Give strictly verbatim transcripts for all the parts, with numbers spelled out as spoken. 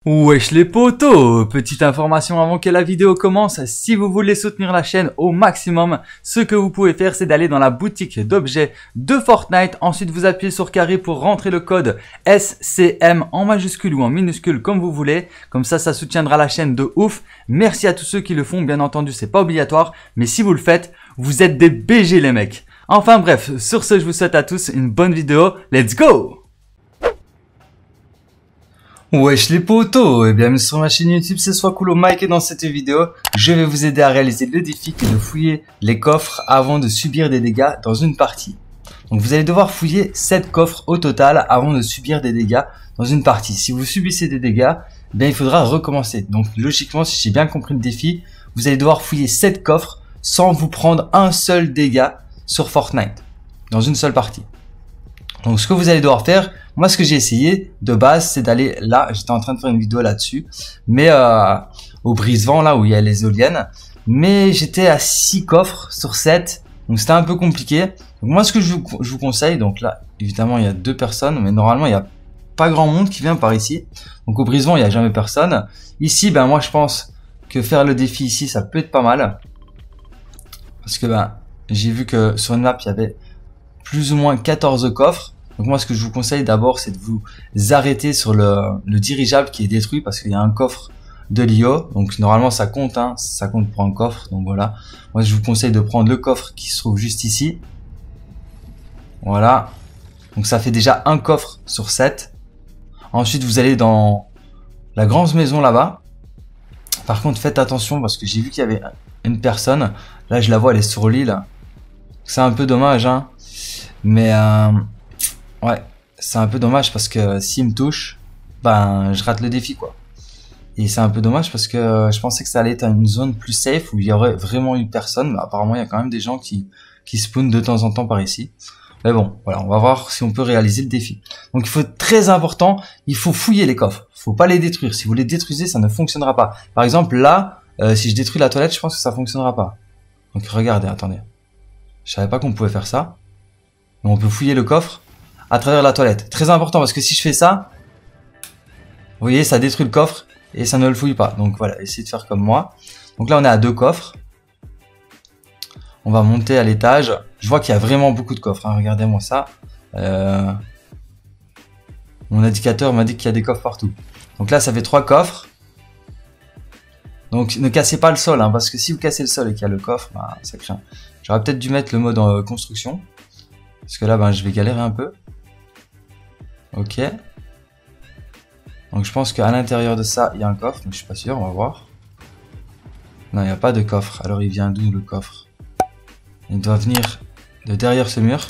Wesh les potos, petite information avant que la vidéo commence, si vous voulez soutenir la chaîne au maximum, ce que vous pouvez faire c'est d'aller dans la boutique d'objets de Fortnite, ensuite vous appuyez sur carré pour rentrer le code S C M en majuscule ou en minuscule comme vous voulez, comme ça ça soutiendra la chaîne de ouf. Merci à tous ceux qui le font, bien entendu c'est pas obligatoire, mais si vous le faites, vous êtes des B G les mecs. Enfin bref, sur ce je vous souhaite à tous une bonne vidéo, let's go! Wesh les potos, et bienvenue sur ma chaîne YouTube, c'est Swakulo Mike et dans cette vidéo, je vais vous aider à réaliser le défi qui est de fouiller les coffres avant de subir des dégâts dans une partie. Donc vous allez devoir fouiller sept coffres au total avant de subir des dégâts dans une partie. Si vous subissez des dégâts, bien il faudra recommencer. Donc logiquement, si j'ai bien compris le défi, vous allez devoir fouiller sept coffres sans vous prendre un seul dégât sur Fortnite, dans une seule partie. Donc ce que vous allez devoir faire, moi ce que j'ai essayé de base c'est d'aller là, j'étais en train de faire une vidéo là-dessus, mais euh, au brise-vent là où il y a les éoliennes, mais j'étais à six coffres sur sept, donc c'était un peu compliqué. Donc moi ce que je vous, je vous conseille, donc là évidemment il y a deux personnes, mais normalement il n'y a pas grand monde qui vient par ici, donc au brise-vent il n'y a jamais personne. Ici ben moi je pense que faire le défi ici ça peut être pas mal, parce que ben j'ai vu que sur une map il y avait plus ou moins quatorze coffres. Donc moi ce que je vous conseille d'abord c'est de vous arrêter sur le, le dirigeable qui est détruit parce qu'il y a un coffre de l'I O. Donc normalement ça compte, hein, ça compte pour un coffre. Donc voilà, moi je vous conseille de prendre le coffre qui se trouve juste ici. Voilà, donc ça fait déjà un coffre sur sept. Ensuite vous allez dans la grande maison là-bas. Par contre faites attention parce que j'ai vu qu'il y avait une personne. Là je la vois, elle est sur l'île. C'est un peu dommage, hein. Mais euh, ouais, c'est un peu dommage parce que s'il me touche, ben je rate le défi quoi. Et c'est un peu dommage parce que je pensais que ça allait être une zone plus safe où il y aurait vraiment eu personne. Mais apparemment il y a quand même des gens qui, qui spawnent de temps en temps par ici. Mais bon, voilà, on va voir si on peut réaliser le défi. Donc il faut être très important, il faut fouiller les coffres. Il faut pas les détruire. Si vous les détruisez, ça ne fonctionnera pas. Par exemple là, euh, si je détruis la toilette, je pense que ça fonctionnera pas. Donc regardez, attendez. Je savais pas qu'on pouvait faire ça. Mais on peut fouiller le coffre à travers la toilette. Très important parce que si je fais ça, vous voyez, ça détruit le coffre et ça ne le fouille pas. Donc voilà, essayez de faire comme moi. Donc là, on est à deux coffres. On va monter à l'étage. Je vois qu'il y a vraiment beaucoup de coffres, hein. Regardez-moi ça. Euh... Mon indicateur m'a dit qu'il y a des coffres partout. Donc là, ça fait trois coffres. Donc ne cassez pas le sol, hein, parce que si vous cassez le sol et qu'il y a le coffre, bah, ça craint. J'aurais peut-être dû mettre le mode en construction. Parce que là, ben, je vais galérer un peu. Ok. Donc je pense qu'à l'intérieur de ça, il y a un coffre. Mais je suis pas sûr, on va voir. Non, il n'y a pas de coffre. Alors il vient d'où le coffre? Il doit venir de derrière ce mur.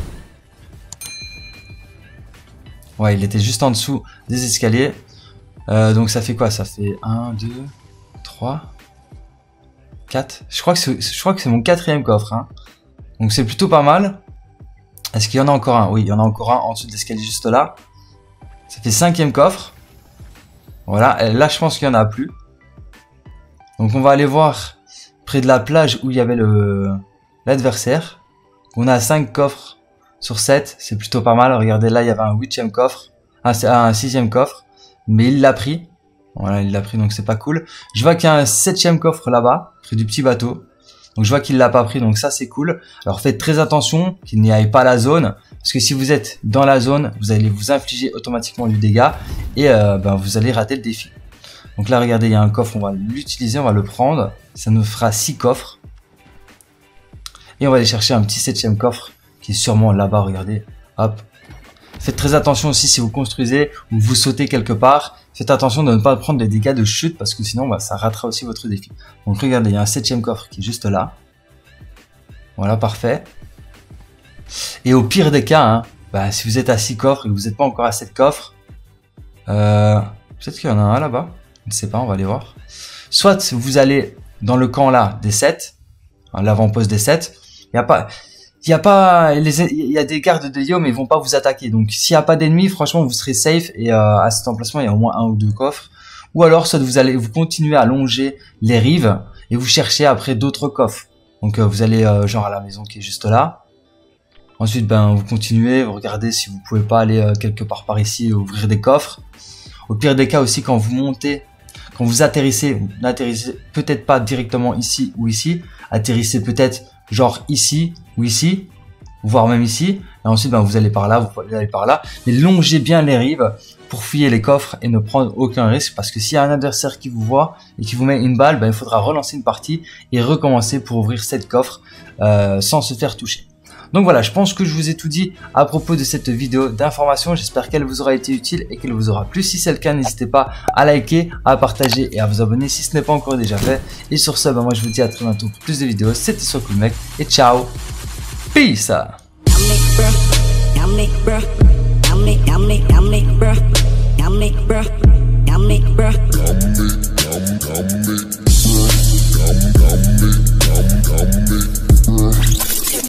Ouais, il était juste en dessous des escaliers. Euh, donc ça fait quoi? Ça fait un, deux, trois, quatre. Je crois que c'est, je crois que c'est mon quatrième coffre, hein. Donc c'est plutôt pas mal. Est-ce qu'il y en a encore un? Oui, il y en a encore un en dessous de l'escalier juste là. Ça fait cinquième coffre. Voilà, et là je pense qu'il n'y en a plus. Donc on va aller voir près de la plage où il y avait le l'adversaire. On a cinq coffres sur sept, c'est plutôt pas mal. Regardez là, il y avait un huitième coffre, un, un sixième coffre, mais il l'a pris. Voilà, il l'a pris donc c'est pas cool. Je vois qu'il y a un septième coffre là-bas, près du petit bateau. Donc je vois qu'il l'a pas pris, donc ça c'est cool. Alors faites très attention qu'il n'y aille pas la zone, parce que si vous êtes dans la zone, vous allez vous infliger automatiquement du dégât et euh, ben, vous allez rater le défi. Donc là regardez, il y a un coffre, on va l'utiliser, on va le prendre. Ça nous fera six coffres. Et on va aller chercher un petit septième coffre qui est sûrement là-bas, regardez. Hop. Faites très attention aussi si vous construisez ou vous sautez quelque part. Faites attention de ne pas prendre des dégâts de chute parce que sinon bah, ça ratera aussi votre défi. Donc regardez, il y a un septième coffre qui est juste là. Voilà, parfait. Et au pire des cas, hein, bah, si vous êtes à six coffres et que vous n'êtes pas encore à sept coffres, euh, peut-être qu'il y en a un là-bas. Je ne sais pas, on va aller voir. Soit vous allez dans le camp là des sept, hein, l'avant-poste des sept. Il n'y a pas... Il y a pas, les, il y a des gardes de Yo mais ils vont pas vous attaquer. Donc s'il y a pas d'ennemis, franchement vous serez safe et euh, à cet emplacement il y a au moins un ou deux coffres. Ou alors soit vous allez vous continuer à longer les rives et vous cherchez après d'autres coffres. Donc euh, vous allez euh, genre à la maison qui est juste là. Ensuite ben vous continuez, vous regardez si vous pouvez pas aller euh, quelque part par ici et ouvrir des coffres. Au pire des cas aussi, quand vous montez, quand vous atterrissez, vous n'atterrissez peut-être pas directement ici ou ici. Atterrissez peut-être genre ici ou ici, voire même ici. Et ensuite, ben, vous allez par là, vous allez par là. Mais longez bien les rives pour fouiller les coffres et ne prendre aucun risque. Parce que s'il y a un adversaire qui vous voit et qui vous met une balle, ben, il faudra relancer une partie et recommencer pour ouvrir sept coffres euh, sans se faire toucher. Donc voilà, je pense que je vous ai tout dit à propos de cette vidéo d'information. J'espère qu'elle vous aura été utile et qu'elle vous aura plu. Si c'est le cas, n'hésitez pas à liker, à partager et à vous abonner si ce n'est pas encore déjà fait. Et sur ce, ben, moi je vous dis à très bientôt pour plus de vidéos. C'était SoCoolMec et ciao. Peace. Yummy, bruh. Yummy, yummy, yummy, bruh. Yummy, bruh. Yummy, bruh. Yummy, yum, yummy.